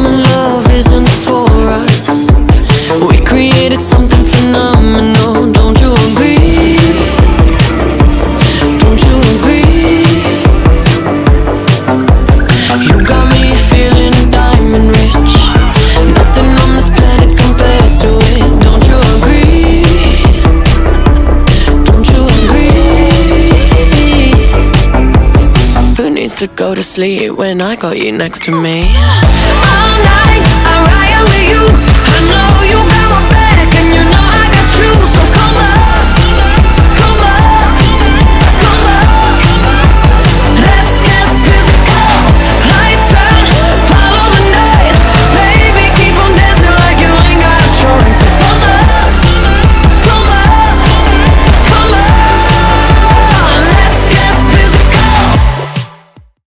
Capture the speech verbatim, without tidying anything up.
my love isn't for us. We created something phenomenal. Don't you agree? Don't you agree? You got me feeling diamond rich. Nothing on this planet compares to it. Don't you agree? Don't you agree? Who needs to go to sleep when I got you next to me? All night I ride with you. I know you